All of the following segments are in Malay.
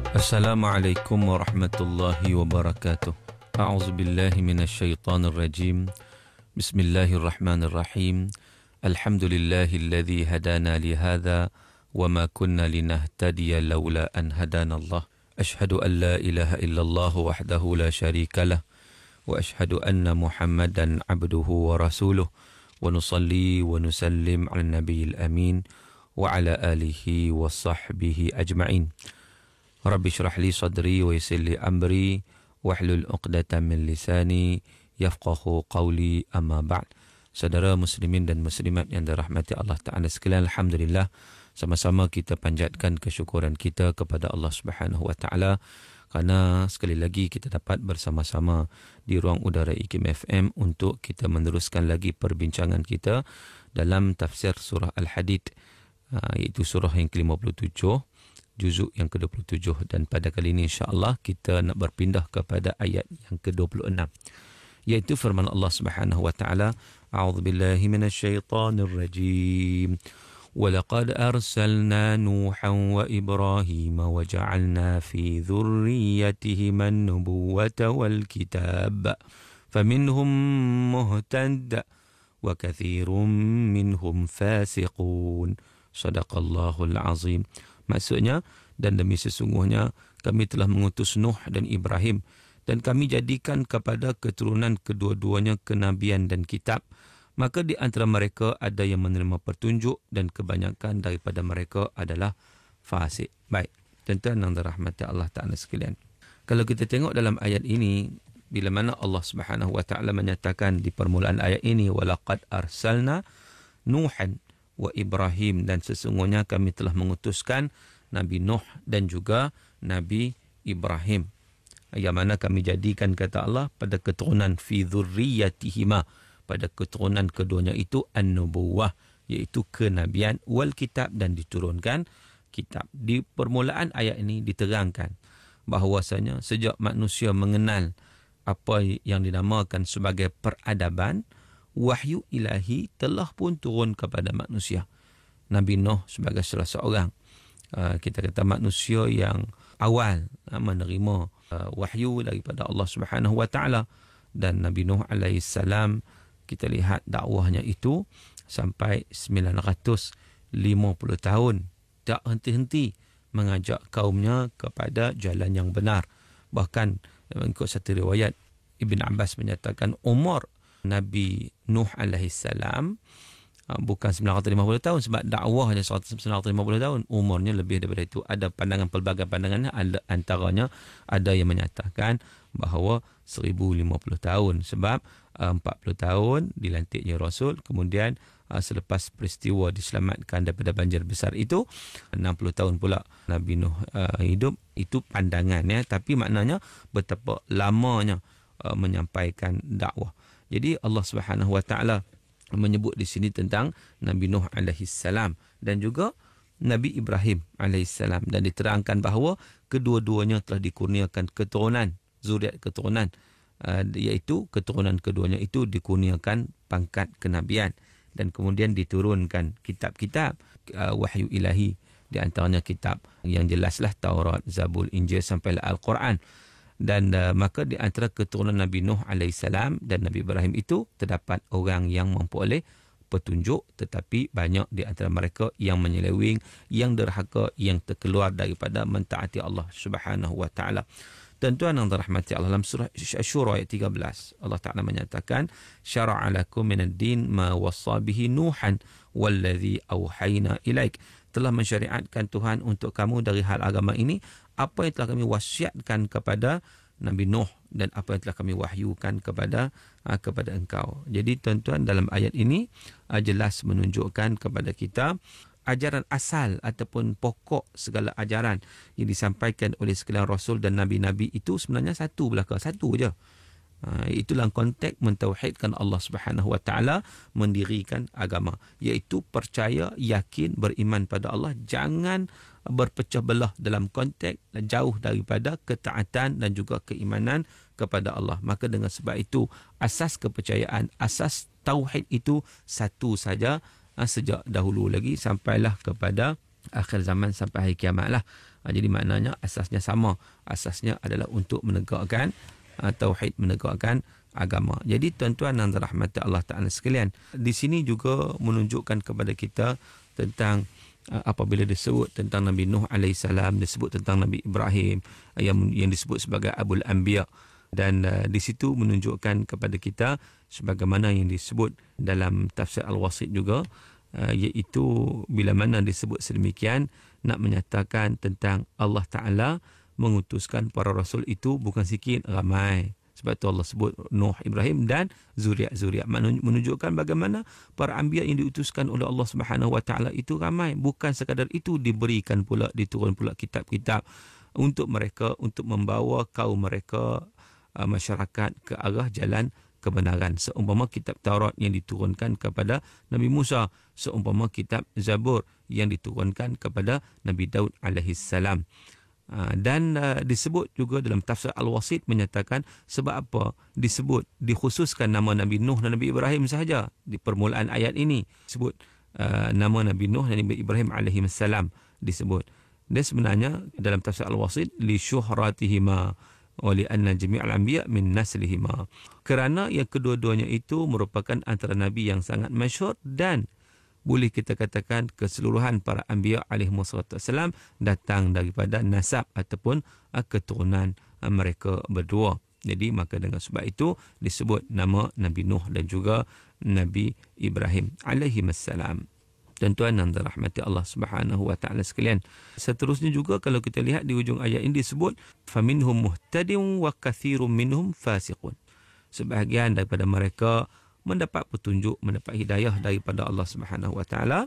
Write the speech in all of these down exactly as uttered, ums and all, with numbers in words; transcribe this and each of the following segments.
Assalamualaikum warahmatullahi wabarakatuh. A'udzu billahi minasyaitonir rajim. Bismillahirrahmanirrahim. Alhamdulillahilladzi hadana li hadza wa ma kunna linahtadiya laula an hadanallah. Ashhadu an la ilaha illallah wahdahu la syarikalah wa ashhadu anna Muhammadan abduhu wa rasuluh wa nusalli wa nusallim 'alan nabiyil amin wa 'ala alihi wa sahbihi ajma'in. Rabbi syrah li sadri wa yassir li amri wahlul 'uqdatam min lisani yafqahu qawli, amma ba'd. Saudara muslimin dan muslimat yang dirahmati Allah Ta'ala sekalian, alhamdulillah, sama-sama kita panjatkan kesyukuran kita kepada Allah Subhanahu wa Ta'ala kerana sekali lagi kita dapat bersama-sama di ruang udara I K M F M untuk kita meneruskan lagi perbincangan kita dalam tafsir surah Al-Hadid, iaitu surah yang ke lima puluh tujuh, juzuk yang ke dua puluh tujuh, dan pada kali ini insya-Allah kita nak berpindah kepada ayat yang ke dua puluh enam, iaitu firman Allah Subhanahu wa taala, a'udzubillahi minasyaitonir rajim. وَلَقَدْ أَرْسَلْنَا نُوحًا وَإِبْرَاهِيمَ وَجَعَلْنَا فِي ذُرِّيَّتِهِمَا النُّبُوَّةَ وَالْكِتَابَ فَمِنْهُمْ مُهْتَدٍ وَكَثِيرٌ مِنْهُمْ فَاسِقُونَ. Sadaqallahul azim. Maksudnya, dan demi sesungguhnya kami telah mengutus Nuh dan Ibrahim, dan kami jadikan kepada keturunan kedua-duanya kenabian dan kitab. Maka di antara mereka ada yang menerima petunjuk dan kebanyakan daripada mereka adalah fasik. Baik, tuan-tuan yang dirahmati Allah Ta'ala sekalian, kalau kita tengok dalam ayat ini, bila mana Allah Subhanahu wa Ta'ala menyatakan di permulaan ayat ini, walaqad arsalna Nuhan wa Ibrahim, dan sesungguhnya kami telah mengutuskan Nabi Nuh dan juga Nabi Ibrahim, yang mana kami jadikan, kata Allah, pada keturunan fi dzurriyyatihima, pada keturunan keduanya itu an-nubuwah, iaitu kenabian, wal kitab, dan diturunkan kitab. Di permulaan ayat ini diterangkan bahawasanya sejak manusia mengenal apa yang dinamakan sebagai peradaban, wahyu ilahi telah pun turun kepada manusia. Nabi Nuh sebagai salah seorang, uh, kita kata manusia yang awal uh, menerima uh, wahyu daripada Allah Subhanahu wa taala, dan Nabi Nuh alaihi salam kita lihat dakwahnya itu sampai sembilan ratus lima puluh tahun tak henti-henti mengajak kaumnya kepada jalan yang benar. Bahkan mengikut satu riwayat, Ibn Abbas menyatakan umur Nabi Nuh alaihi salam bukan sembilan ratus lima puluh tahun, sebab dakwahnya sembilan ratus lima puluh tahun, umurnya lebih daripada itu. Ada pandangan, pelbagai pandangannya, ada antaranya ada yang menyatakan bahawa seribu lima puluh tahun, sebab uh, empat puluh tahun dilantiknya Rasul, kemudian uh, selepas peristiwa diselamatkan daripada banjir besar itu, enam puluh tahun pula Nabi Nuh uh, hidup. Itu pandangannya, tapi maknanya betapa lamanya uh, menyampaikan dakwah. Jadi Allah Subhanahu wa taala menyebut di sini tentang Nabi Nuh alaihi salam dan juga Nabi Ibrahim alaihi salam, dan diterangkan bahawa kedua-duanya telah dikurniakan keturunan, zuriat keturunan, uh, iaitu keturunan keduanya itu dikurniakan pangkat kenabian, dan kemudian diturunkan kitab-kitab uh, wahyu ilahi, di antaranya kitab yang jelaslah Taurat, Zabur, Injil sampailah Al-Quran. Dan uh, maka di antara keturunan Nabi Nuh alaihi salam dan Nabi Ibrahim itu terdapat orang yang memperoleh petunjuk, tetapi banyak di antara mereka yang menyeleweng, yang derhaka, yang terkeluar daripada mentaati Allah Subhanahu wa taala. Tuan-tuan yang dirahmati Allah, dalam surah Asy-Syura ayat tiga belas, Allah Taala menyatakan, syara'a lakum minad din ma wassa bihi Nuhan wallazi auhayna ilaik. Telah mensyariatkan Tuhan untuk kamu dari hal agama ini apa yang telah kami wasiatkan kepada Nabi Nuh, dan apa yang telah kami wahyukan kepada uh, kepada engkau. Jadi tuan-tuan, dalam ayat ini uh, jelas menunjukkan kepada kita ajaran asal ataupun pokok segala ajaran yang disampaikan oleh sekalian Rasul dan Nabi-Nabi itu sebenarnya satu belaka, satu je. Uh, itulah konteks mentauhidkan Allah Subhanahu wa taala, mendirikan agama, iaitu percaya, yakin, beriman pada Allah, jangan berpecah belah dalam konteks jauh daripada ketaatan dan juga keimanan kepada Allah. Maka dengan sebab itu asas kepercayaan, asas tauhid itu satu saja, uh, sejak dahulu lagi sampailah kepada akhir zaman sampai hari kiamat lah. Ha, jadi maknanya asasnya sama. Asasnya adalah untuk menegakkan uh, tauhid, menegakkan agama. Jadi tuan-tuan dan rahmat Allah Ta'ala sekalian, di sini juga menunjukkan kepada kita tentang uh, apabila disebut tentang Nabi Nuh alaihissalam, disebut tentang Nabi Ibrahim uh, yang yang disebut sebagai Abul Anbiya, dan uh, di situ menunjukkan kepada kita sebagaimana yang disebut dalam tafsir Al-Wasit juga, uh, iaitu bila mana disebut sedemikian nak menyatakan tentang Allah Ta'ala mengutuskan para rasul itu bukan sikit, ramai. Sebab itu Allah sebut Nuh, Ibrahim dan zuriat-zuriat, menunjukkan bagaimana para anbiya yang diutuskan oleh Allah Subhanahu Wa Taala itu ramai. Bukan sekadar itu, diberikan pula, diturun pula kitab-kitab untuk mereka, untuk membawa kaum mereka, uh, masyarakat ke arah jalan kebenaran. Seumpama kitab Taurat yang diturunkan kepada Nabi Musa, seumpama kitab Zabur yang diturunkan kepada Nabi Daud alaihissalam. Dan uh, disebut juga dalam tafsir Al-Wasit menyatakan sebab apa disebut, dikhususkan nama Nabi Nuh dan Nabi Ibrahim sahaja di permulaan ayat ini. Disebut uh, nama Nabi Nuh dan Nabi Ibrahim alaihissalam disebut. Dan sebenarnya dalam tafsir Al-Wasit li syuhratihima wa li anna jami'al anbiya min naslihima, kerana yang kedua-duanya itu merupakan antara nabi yang sangat masyhur, dan boleh kita katakan keseluruhan para anbiya alaihi wassalam datang daripada nasab ataupun keturunan mereka berdua. Jadi maka dengan sebab itu disebut nama Nabi Nuh dan juga Nabi Ibrahim alaihi wassalam. Tuan-tuan dan rahmati Allah Subhanahu Wa Taala sekalian, seterusnya juga kalau kita lihat di hujung ayat ini disebut faminhum muhtadin wa katsirun minhum fasiqun. Sebahagian daripada mereka mendapat petunjuk, mendapat hidayah daripada Allah Subhanahu Wa Taala,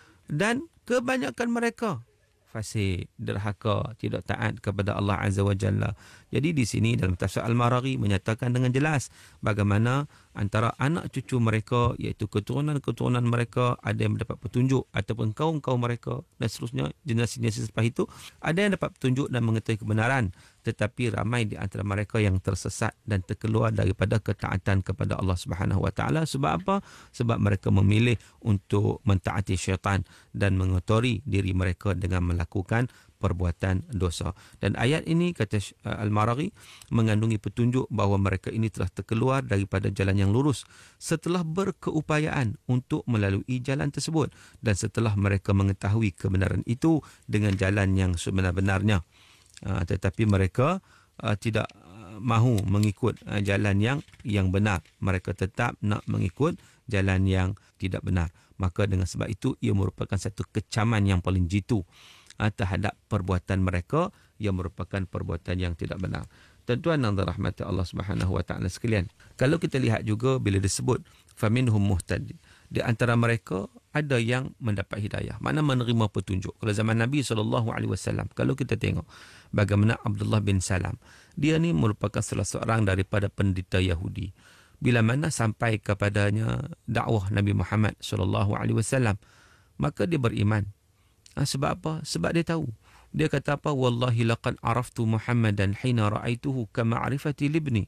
dan kebanyakan mereka fasik, derhaka, tidak taat kepada Allah Azza wa Jalla. Jadi di sini dalam tafsir Al-Maraghi menyatakan dengan jelas bagaimana antara anak cucu mereka, iaitu keturunan-keturunan mereka, ada yang mendapat petunjuk, ataupun kaum-kaum mereka dan seterusnya, generasi-generasi selepas itu, ada yang dapat petunjuk dan mengetahui kebenaran, tetapi ramai di antara mereka yang tersesat dan terkeluar daripada ketaatan kepada Allah Subhanahu Wa Taala. Sebab apa? Sebab mereka memilih untuk mentaati syaitan dan mengotori diri mereka dengan melakukan perbuatan dosa. Dan ayat ini, kata Al-Maraghi, mengandungi petunjuk bahawa mereka ini telah terkeluar daripada jalan yang lurus setelah berkeupayaan untuk melalui jalan tersebut, dan setelah mereka mengetahui kebenaran itu dengan jalan yang sebenar-benarnya. Uh, tetapi mereka uh, tidak uh, mahu mengikut uh, jalan yang yang benar. Mereka tetap nak mengikut jalan yang tidak benar. Maka dengan sebab itu ia merupakan satu kecaman yang paling jitu uh, terhadap perbuatan mereka yang merupakan perbuatan yang tidak benar. Tuan-tuan dan rahmati Allah Subhanahu Wa Taala sekalian, kalau kita lihat juga bila disebut faminhum muhtadin, di antara mereka ada yang mendapat hidayah, mana menerima petunjuk. Kalau zaman Nabi sallallahu alaihi wasallam, kalau kita tengok bagaimana Abdullah bin Salam, dia ni merupakan salah seorang daripada pendeta Yahudi. Bila mana sampai kepadanya dakwah Nabi Muhammad sallallahu alaihi wasallam, maka dia beriman. Ha, sebab apa? Sebab dia tahu. Dia kata apa? Wallahi laqad araftu Muhammadan hina ra'aituhu ka ma'rifati libni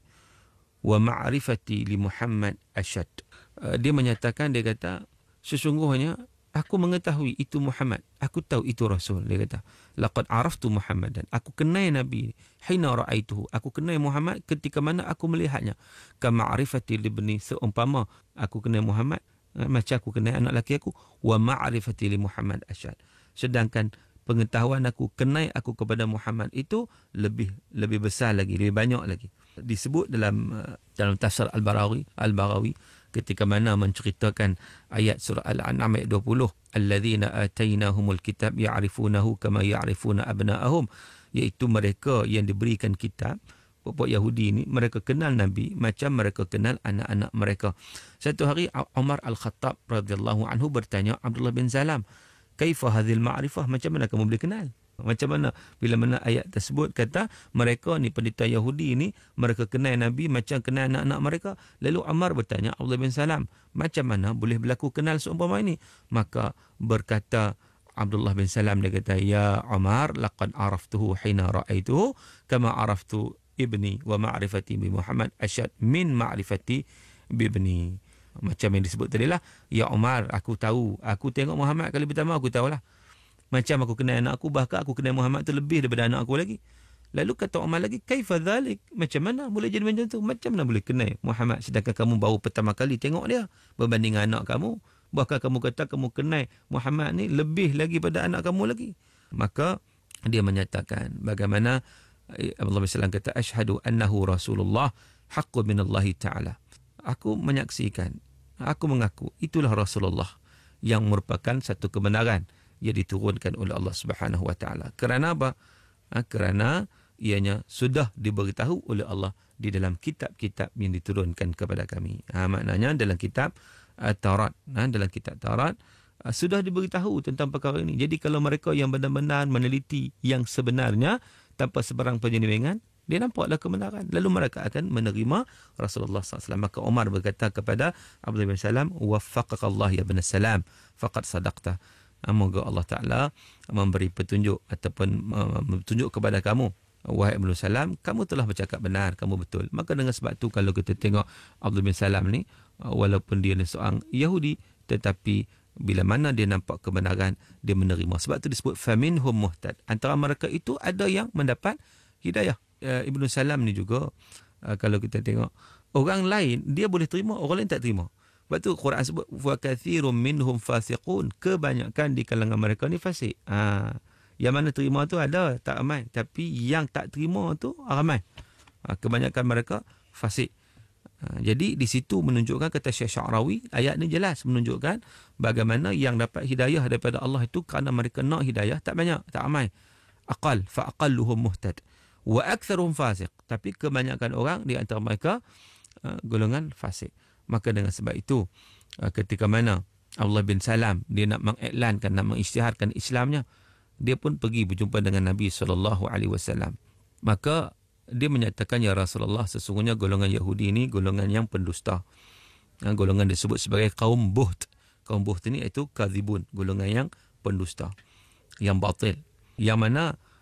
wa ma'rifati li Muhammad ashad. Uh, dia menyatakan, dia kata, sesungguhnya aku mengetahui itu Muhammad, aku tahu itu Rasul. Dia kata, laqad araftu Muhammadan, aku kenal Nabi hina ra'aituhu, aku kenal Muhammad ketika mana aku melihatnya, ka ma'rifati libni, seumpama aku kenal Muhammad uh, macam aku kenal anak lelaki aku, wa ma'rifati li Muhammad ashad. Sedangkan pengetahuan aku, kenal aku kepada Muhammad itu lebih lebih besar lagi, lebih banyak lagi. Disebut dalam uh, dalam tafsir Al-Barawi, Al-Barawi ketika mana menceritakan ayat surah Al-An'am ayat dua puluh, alladzina atainahumul kitab ya'rifunahu kama ya'rifuna abna'ahum, iaitu mereka yang diberikan kitab, puak Yahudi ini, mereka kenal Nabi macam mereka kenal anak-anak mereka. Satu hari Umar Al-Khattab radhiyallahu anhu bertanya Abdullah bin Salam, kaifa hadhil ma'rifah, macam mana kamu boleh kenal? Macam mana bila mana ayat tersebut kata mereka ni pendeta Yahudi ni mereka kenal Nabi macam kenal anak-anak mereka. Lalu Umar bertanya Abdullah bin Salam, macam mana boleh berlaku kenal seumpama ini? Maka berkata Abdullah bin Salam, dia kata, ya Umar, laqad araftuhu hina ra'aituhu kama araftu ibni wa ma'rifati bi Muhammad ashad min ma'rifati bi ibni. Macam yang disebut tadi lah, ya Umar, aku tahu, aku tengok Muhammad kali pertama aku tahulah. Macam aku kenal anak aku, bahkan aku kenal Muhammad tu lebih daripada anak aku lagi. Lalu kata Umar lagi, kaifa dhalik? Macam mana boleh jadi macam tu? Macam mana boleh kenal Muhammad sedangkan kamu baru pertama kali tengok dia berbanding anak kamu? Bahkan kamu kata kamu kenal Muhammad ni lebih lagi pada anak kamu lagi. Maka dia menyatakan bagaimana Abdullah bin Salam kata, asyhadu annahu Rasulullah haqqun minallahi ta'ala. Aku menyaksikan, aku mengaku itulah Rasulullah yang merupakan satu kebenaran yang diturunkan oleh Allah Subhanahu wa taala. Kerana apa? Ha, kerana ianya sudah diberitahu oleh Allah di dalam kitab-kitab yang diturunkan kepada kami. Ha, maknanya dalam kitab uh, Taurat, ha, dalam kitab Taurat uh, sudah diberitahu tentang perkara ini. Jadi kalau mereka yang benar-benar meneliti yang sebenarnya tanpa sebarang penyelewengan, dia nampaklah kebenaran. Lalu mereka akan menerima Rasulullah sallallahu alaihi wasallam. Maka Umar berkata kepada Abdullah bin Salam, waffaqakallah ya bin Salam, faqad sadaqta. Semoga Allah Ta'ala memberi petunjuk ataupun petunjuk kepada kamu, wahai Ibn Salam, kamu telah bercakap benar, kamu betul. Maka dengan sebab tu kalau kita tengok Abdullah bin Salam ni, walaupun dia ni seorang Yahudi, tetapi bila mana dia nampak kebenaran, dia menerima. Sebab tu disebut faminhum muhtad. Antara mereka itu ada yang mendapat hidayah. Ibn Salam ni juga, kalau kita tengok, orang lain dia boleh terima, orang lain tak terima. Sebab tu Quran sebut wa katsirun minhum fasiqun, kebanyakan di kalangan mereka ni fasik. Ha, yang mana terima tu ada, tak ramai, tapi yang tak terima tu ramai. Ha, kebanyakan mereka fasik. Ha, jadi di situ menunjukkan, kata Syekh Sya'rawi, ayat ni jelas menunjukkan bagaimana yang dapat hidayah daripada Allah itu kerana mereka nak hidayah tak banyak, tak ramai. Aqal fa aqalluhum muhtad wa aktsaruhum fasiq, tapi kebanyakan orang di antara mereka uh, golongan fasik. Maka dengan sebab itu uh, ketika mana Abdullah bin Salam dia nak mengiklankan, nak mengisytiharkan Islamnya, dia pun pergi berjumpa dengan Nabi sallallahu alaihi wasallam. Maka dia menyatakan, ya Rasulullah, sesungguhnya golongan Yahudi ini golongan yang pendusta. Ha, golongan disebut sebagai kaum buht. Kaum buht ini iaitu kadzibun, golongan yang pendusta, yang batil. Yang mana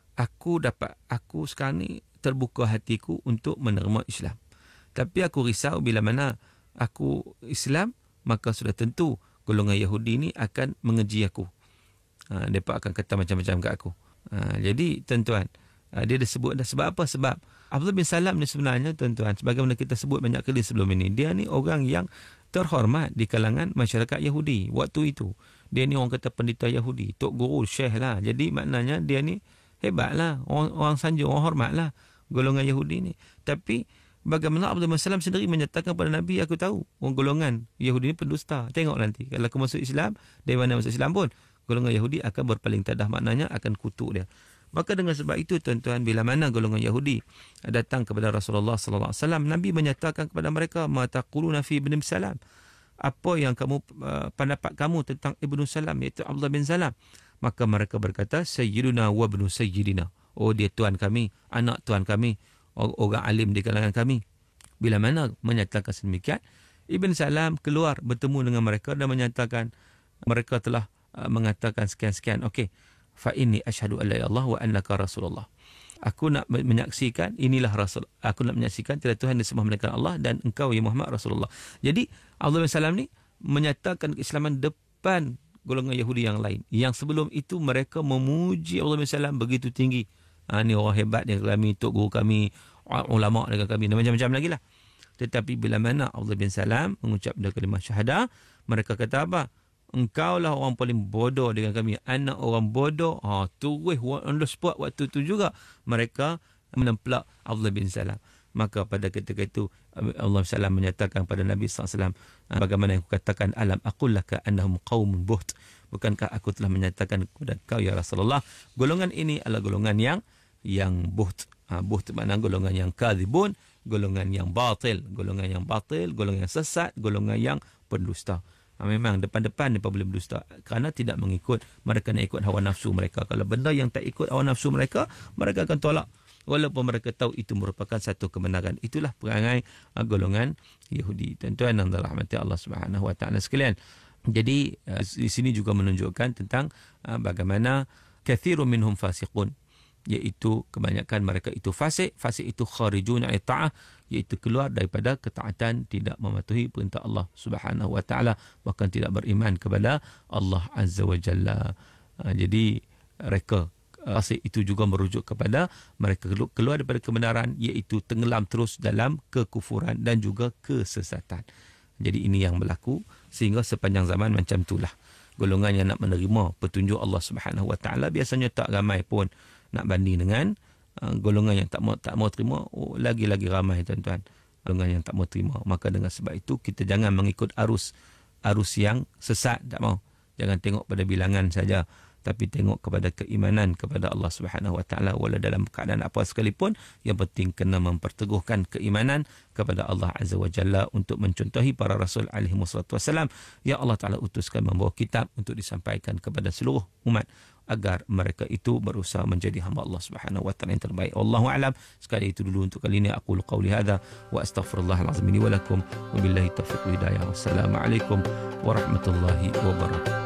aku dapat, aku sekarang ni terbuka hatiku untuk menerima Islam. Tapi aku risau bila mana aku Islam, maka sudah tentu golongan Yahudi ini akan mengeji aku. Ha, mereka akan kata macam-macam kat aku. Ha, jadi tuan-tuan, ha, dia disebut dah sebab apa? Sebab Abdullah bin Salam ni sebenarnya tuan-tuan, sebagaimana kita sebut banyak kali sebelum ini, dia ni orang yang terhormat di kalangan masyarakat Yahudi waktu itu. Dia ni orang kata pendeta Yahudi, tok guru, syekh lah. Jadi maknanya dia ni hebat lah, orang, orang sanjung, orang hormat lah golongan Yahudi ni. Tapi bagaimana Abdullah bin Salam sendiri menyatakan pada Nabi, aku tahu orang golongan Yahudi ni pendusta. Tengok nanti kalau aku masuk Islam, dari mana masuk Islam pun golongan Yahudi akan berpaling tadah, maknanya akan kutuk dia. Maka dengan sebab itu tuan-tuan, bila mana golongan Yahudi datang kepada Rasulullah sallallahu alaihi wasallam, Nabi menyatakan kepada mereka, ma taquluna fi ibn Salam, apa yang kamu uh, pendapat kamu tentang Ibnu Salam, iaitu Abdullah bin Salam? Maka mereka berkata, sayyiduna wa ibnu sayyidina, oh dia tuan kami, anak tuan kami, orang alim di kalangan kami. Bila mana menyatakan sedemikian, Ibn Salam keluar bertemu dengan mereka dan menyatakan, mereka telah uh, mengatakan sekian-sekian. Okey, fa inni asyhadu an la ilaha illallah wa annaka rasulullah. Aku nak menyaksikan inilah Rasul. Aku nak menyaksikan tiada Tuhan disembah melainkan Allah dan engkau ya Muhammad Rasulullah. Jadi Abdullah bin Salam ni menyatakan keislaman depan golongan Yahudi yang lain. Yang sebelum itu mereka memuji Abdullah bin Salam begitu tinggi. Ha, ni orang hebat dengan kami, tok guru kami, ulama dengan kami, dan macam-macam lagi lah. Tetapi bila mana Abdullah bin Salam mengucap kalimah syahadah, mereka kata apa? Engkau lah orang paling bodoh dengan kami, anak orang bodoh. Ha, terus on the spot waktu tu juga mereka menemplak Abdullah bin Salam. Maka pada ketika itu Allah Taala menyatakan pada Nabi sallallahu alaihi wasallam, bagaimana yang aku katakan, alam aqul laka annahum qaumun buht, bukankah aku telah menyatakan kepada kau ya Rasulullah, golongan ini adalah golongan yang yang buht. Ha, buht makna golongan yang kadzibun, golongan yang batil, golongan yang batil, golongan yang sesat, golongan yang pendusta. Ha, memang depan-depan mereka boleh berdusta kerana tidak mengikut, mereka nak ikut hawa nafsu mereka. Kalau benda yang tak ikut hawa nafsu mereka, mereka akan tolak walaupun mereka tahu itu merupakan satu kebenaran. Itulah perangai uh, golongan Yahudi. Tuan-tuan yang dirahmati Allah Subhanahu wa taala sekalian. Jadi uh, di sini juga menunjukkan tentang uh, bagaimana katsirun minhum fasiqun, iaitu kebanyakan mereka itu fasik. Fasik itu kharijun an ta'ah, iaitu keluar daripada ketaatan, tidak mematuhi perintah Allah Subhanahu wa taala, bahkan tidak beriman kepada Allah Azza wa Jalla. Uh, jadi reka fasik itu juga merujuk kepada mereka keluar daripada kebenaran, iaitu tenggelam terus dalam kekufuran dan juga kesesatan. Jadi ini yang berlaku sehingga sepanjang zaman macam itulah. Golongan yang nak menerima petunjuk Allah Subhanahu Wa Taala biasanya tak ramai pun nak banding dengan uh, golongan yang tak mau tak mau terima. Oh, lagi-lagi ramai tuan-tuan golongan yang tak mau terima. Maka dengan sebab itu kita jangan mengikut arus arus yang sesat, tak mau. Jangan tengok pada bilangan saja, tapi tengok kepada keimanan kepada Allah Subhanahu Wa Taala walau dalam keadaan apa sekalipun. Yang penting kena memperteguhkan keimanan kepada Allah Azza wa Jalla untuk mencontohi para rasul alaihi wassalatu wassalam yang Allah Taala utuskan membawa kitab untuk disampaikan kepada seluruh umat agar mereka itu berusaha menjadi hamba Allah Subhanahu wa taala yang terbaik. Wallahu a'lam. Sekali itu dulu untuk kali ini. Aku qauli hadza wa astaghfirullahal azim li wa lakum wa billahi taufiq wal hidayah. Wassalamualaikum warahmatullahi wabarakatuh.